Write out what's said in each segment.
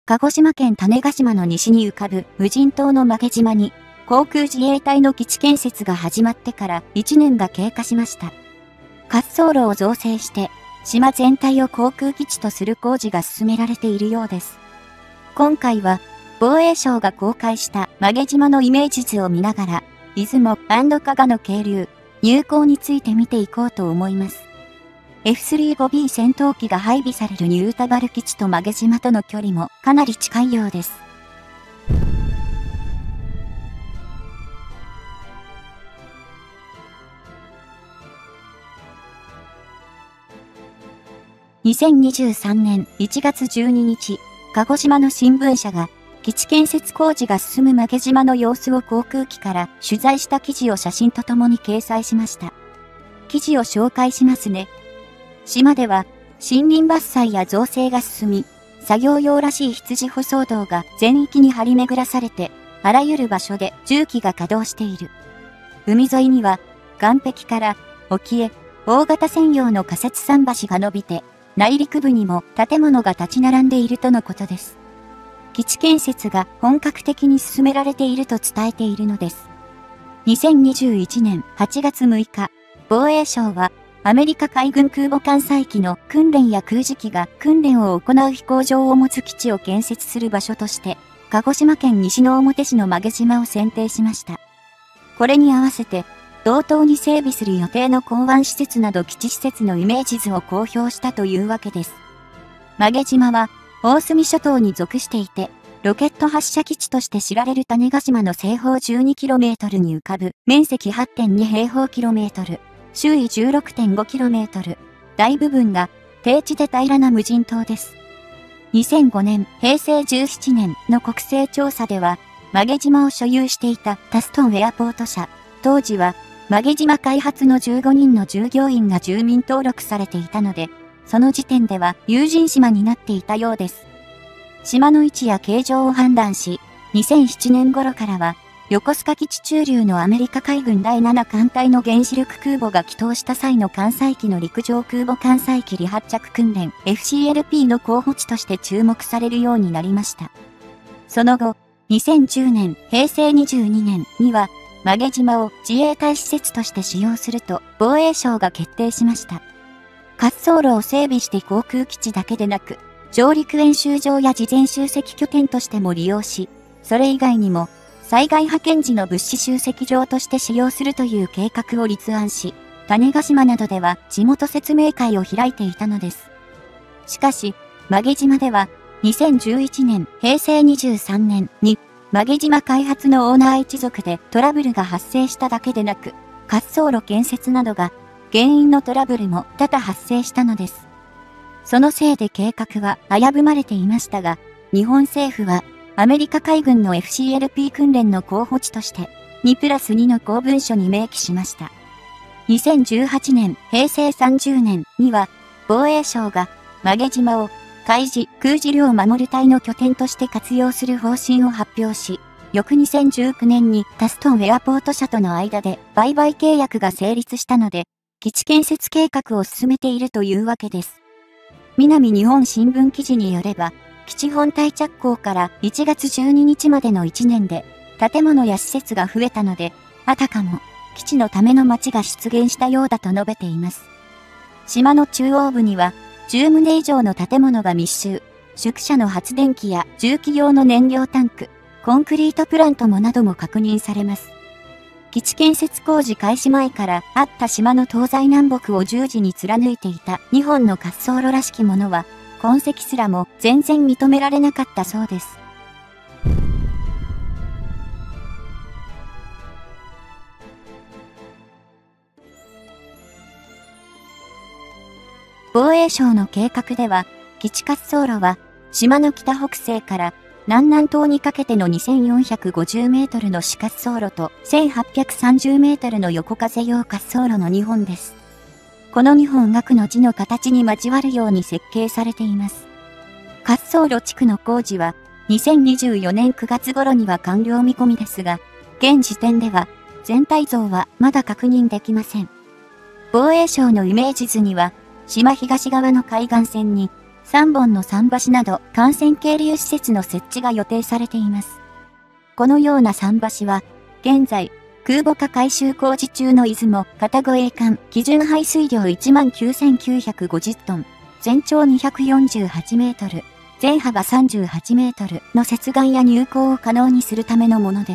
鹿児島県種子島の西に浮かぶ無人島の馬毛島に、航空自衛隊の基地建設が始まってから1年が経過しました。滑走路を造成して、島全体を航空基地とする工事が進められているようです。今回は、防衛省が公開した馬毛島のイメージ図を見ながら、出雲&加賀の係留、入港について見ていこうと思います。F-35B 戦闘機が配備されるニュータバル基地と馬毛島との距離もかなり近いようです。2023年1月12日、鹿児島の新聞社が基地建設工事が進む馬毛島の様子を航空機から取材した記事を写真とともに掲載しました。記事を紹介しますね。島では森林伐採や造成が進み、作業用らしい羊舗装道が全域に張り巡らされて、あらゆる場所で重機が稼働している。海沿いには岸壁から沖へ大型専用の仮設桟橋が伸びて、内陸部にも建物が立ち並んでいるとのことです。基地建設が本格的に進められていると伝えているのです。2021年8月6日、防衛省はアメリカ海軍空母艦載機の訓練や空自機が訓練を行う飛行場を持つ基地を建設する場所として、鹿児島県西之表市の馬毛島を選定しました。これに合わせて、同島に整備する予定の港湾施設など基地施設のイメージ図を公表したというわけです。馬毛島は、大隅諸島に属していて、ロケット発射基地として知られる種子島の西方 12km に浮かぶ面積 8.2 平方キロメートル、周囲 16.5km、大部分が低地で平らな無人島です。2005年、平成17年の国勢調査では、馬毛島を所有していたタストンエアポート社、当時は馬毛島開発の15人の従業員が住民登録されていたので、その時点では有人島になっていたようです。島の位置や形状を判断し、2007年頃からは、横須賀基地駐留のアメリカ海軍第7艦隊の原子力空母が帰投した際の艦載機の陸上空母艦載機離発着訓練 FCLP の候補地として注目されるようになりました。その後、2010年、平成22年には、馬毛島を自衛隊施設として使用すると防衛省が決定しました。滑走路を整備して航空基地だけでなく、上陸演習場や事前集積拠点としても利用し、それ以外にも、災害派遣時の物資集積場として使用するという計画を立案し、種子島などでは地元説明会を開いていたのです。しかし、馬毛島では、2011年、平成23年に、馬毛島開発のオーナー一族でトラブルが発生しただけでなく、滑走路建設などが、原因のトラブルも多々発生したのです。そのせいで計画は危ぶまれていましたが、日本政府はアメリカ海軍の FCLP 訓練の候補地として2+2の公文書に明記しました。2018年、平成30年には防衛省が馬毛島を海自・空自両守隊の拠点として活用する方針を発表し、翌2019年にタストンエアポート社との間で売買契約が成立したので、基地建設計画を進めているというわけです。南日本新聞記事によれば、基地本体着工から1月12日までの1年で、建物や施設が増えたので、あたかも基地のための街が出現したようだと述べています。島の中央部には、10棟以上の建物が密集、宿舎の発電機や重機用の燃料タンク、コンクリートプラントもなども確認されます。基地建設工事開始前からあった島の東西南北を十字に貫いていた2本の滑走路らしきものは、痕跡すらも全然認められなかったそうです。防衛省の計画では、基地滑走路は島の北北西から南南東にかけての2450メートルの主滑走路と1830メートルの横風用滑走路の2本です。この2本がくの字の形に交わるように設計されています。滑走路地区の工事は2024年9月頃には完了見込みですが、現時点では全体像はまだ確認できません。防衛省のイメージ図には、島東側の海岸線に 3本の桟橋など幹線係留施設の設置が予定されています。このような桟橋は、現在、空母化改修工事中の出雲片護衛艦基準排水量 19,950 トン、全長248メートル、全幅38メートルの接岸や入港を可能にするためのものです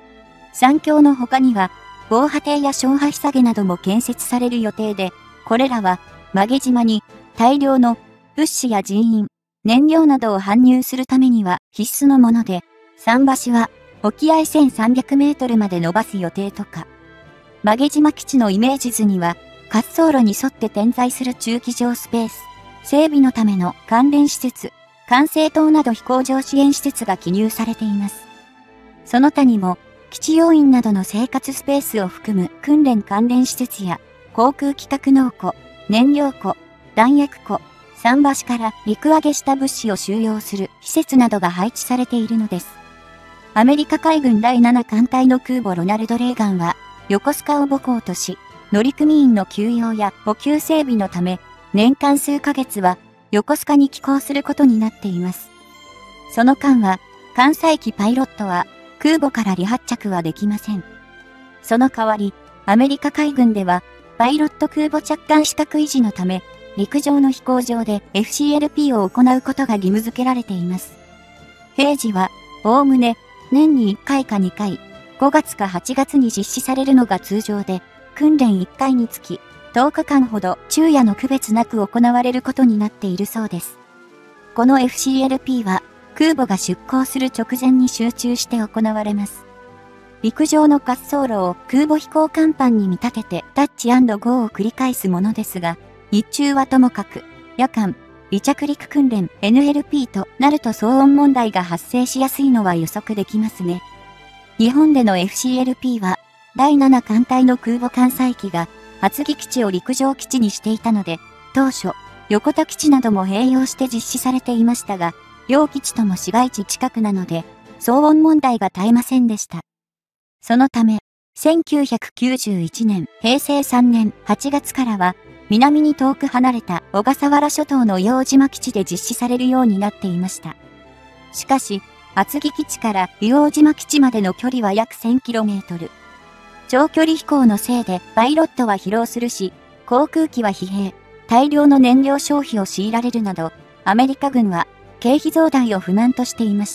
。3橋の他には、防波堤や小波下げなども建設される予定で、これらは、馬毛島に大量の物資や人員、燃料などを搬入するためには必須のもので、桟橋は沖合1300メートルまで伸ばす予定とか。馬毛島基地のイメージ図には、滑走路に沿って点在する駐機場スペース、整備のための関連施設、管制塔など飛行場支援施設が記入されています。その他にも、基地要員などの生活スペースを含む訓練関連施設や、航空機格納庫、燃料庫、弾薬庫、桟橋から陸揚げした物資を収容する施設などが配置されているのです。アメリカ海軍第7艦隊の空母ロナルド・レーガンは、横須賀を母港とし、乗組員の給養や補給整備のため、年間数ヶ月は横須賀に寄港することになっています。その間は、艦載機パイロットは空母から離発着はできません。その代わり、アメリカ海軍では、パイロット空母着艦資格維持のため、陸上の飛行場で FCLP を行うことが義務付けられています。平時は、おおむね、年に1回か2回、5月か8月に実施されるのが通常で、訓練1回につき、10日間ほど昼夜の区別なく行われることになっているそうです。この FCLP は、空母が出港する直前に集中して行われます。陸上の滑走路を空母飛行甲板に見立ててタッチ&ゴーを繰り返すものですが、日中はともかく、夜間、離着陸訓練 NLP となると騒音問題が発生しやすいのは予測できますね。日本での FCLP は、第7艦隊の空母艦載機が厚木基地を陸上基地にしていたので、当初、横田基地なども併用して実施されていましたが、両基地とも市街地近くなので、騒音問題が絶えませんでした。そのため、1991年、平成3年8月からは、南に遠く離れた小笠原諸島の硫黄島基地で実施されるようになっていました。しかし、厚木基地から硫黄島基地までの距離は約 1000km。長距離飛行のせいでパイロットは疲労するし、航空機は疲弊、大量の燃料消費を強いられるなど、アメリカ軍は経費増大を不満としていました。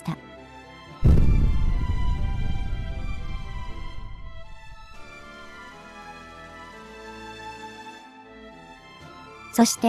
そして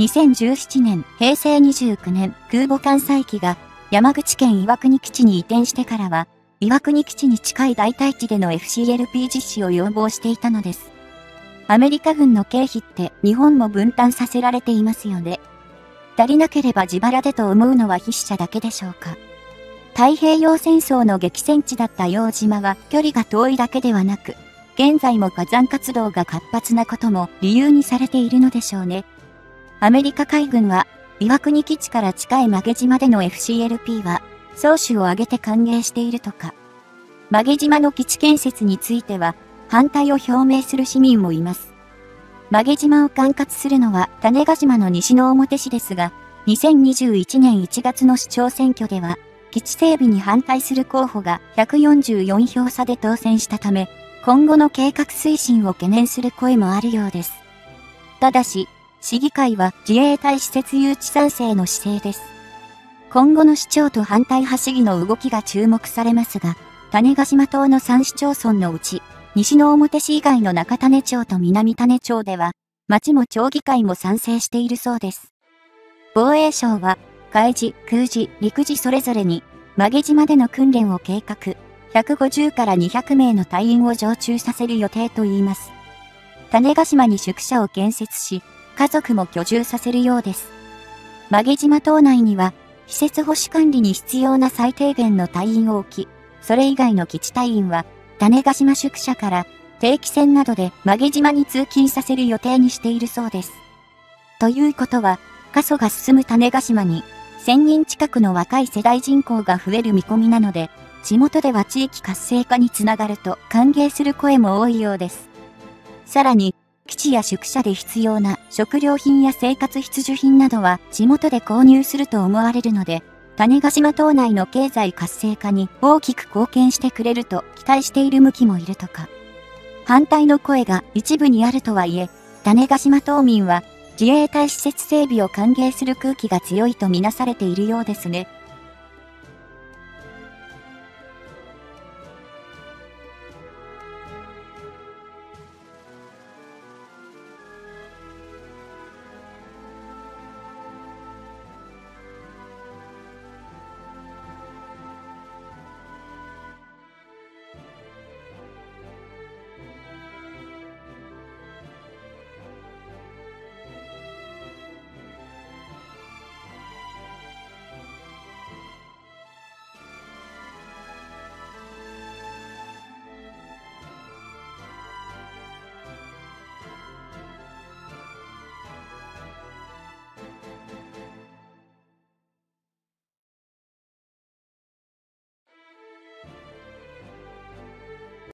、2017年、平成29年、空母艦載機が山口県岩国基地に移転してからは、岩国基地に近い代替地での FCLP 実施を要望していたのです。アメリカ軍の経費って日本も分担させられていますよね。足りなければ自腹でと思うのは筆者だけでしょうか。太平洋戦争の激戦地だった硫黄島は距離が遠いだけではなく、現在も火山活動が活発なことも理由にされているのでしょうね。アメリカ海軍は、岩国基地から近い馬毛島での FCLP は、総主を挙げて歓迎しているとか。馬毛島の基地建設については、反対を表明する市民もいます。馬毛島を管轄するのは種子島の西之表市ですが、2021年1月の市長選挙では、基地整備に反対する候補が144票差で当選したため、今後の計画推進を懸念する声もあるようです。ただし、市議会は自衛隊施設誘致賛成の姿勢です。今後の市長と反対派市議の動きが注目されますが、種子島島の3市町村のうち、西之表市以外の中種町と南種町では、町も町議会も賛成しているそうです。防衛省は、海自、空自、陸自それぞれに、馬毛島での訓練を計画、150から200名の隊員を常駐させる予定といいます。種子島に宿舎を建設し、家族も居住させるようです。馬毛島島内には、施設保守管理に必要な最低限の隊員を置き、それ以外の基地隊員は、種子島宿舎から定期船などで馬毛島に通勤させる予定にしているそうです。ということは、過疎が進む種子島に、1000人近くの若い世代人口が増える見込みなので、地元では地域活性化につながると歓迎する声も多いようです。さらに、 基地や宿舎で必要な食料品や生活必需品などは地元で購入すると思われるので、種子島島内の経済活性化に大きく貢献してくれると期待している向きもいるとか。反対の声が一部にあるとはいえ、種子島島民は自衛隊施設整備を歓迎する空気が強いとみなされているようですね。